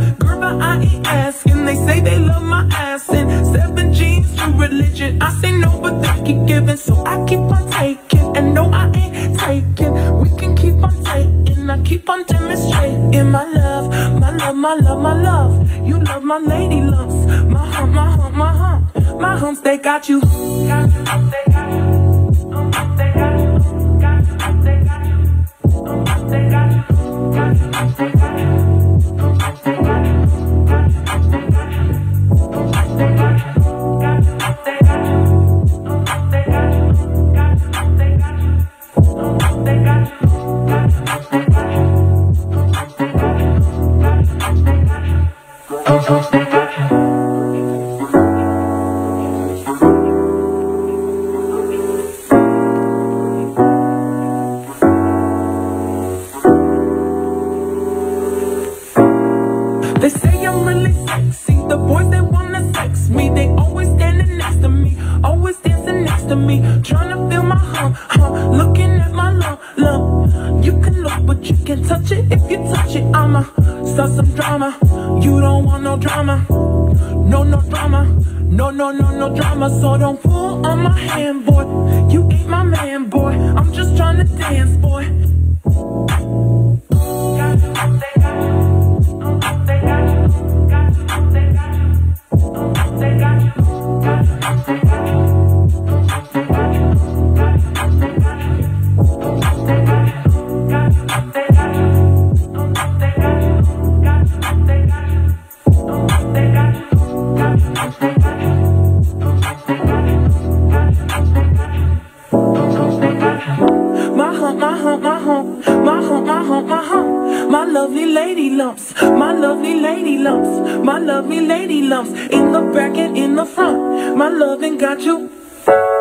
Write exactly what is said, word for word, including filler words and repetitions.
Girl, but I ain't asking. They say they love my ass and seven jeans to religion. I say no, but they keep giving, so I keep on taking. And no, I ain't taking. We can keep on taking. I keep on demonstrating my love, my love, my love, my love. You love my lady lumps, my hump, my hump, my hump, my humps. They got you. Got you, they got you. Um, they got you. Got you, they got you. Um, they got you. Got you, they got you. Um, they got you. Got you, they got you. Um, they got you. Got you, they got you. Um, they got you. Got you, they got you. Um, they got you. Got you, they got you. Um, they got you. Got you, they got you. Um, they got you. They say I'm really sexy. The boys, they wanna sex me. They always standing next to me, always dancing next to me, trying to feel my hump, hump, looking at my lump, lump. You can look, but you can't touch it. If you touch it, I'ma start some drama. You don't want no drama, no, no drama, no, no, no, no drama. So don't pull on my hand, boy. You ain't my man, boy. I'm just trying to dance, boy. Got you, they got you. They got you, got you, they got you, um, they got you, got you, they got you, um, they got you, got you, they got you, um, they got you, got you, they got you, um, they got you, got you, they got you, um, they got you, got you, they got you, um, they got you, got you, they got you, um, they got you. My hump, my hump, my hump, my hump, my hump, my hump. My lovely lady lumps, my lovely lady lumps, my lovely lady lumps, in the back and in the front. My loving got you.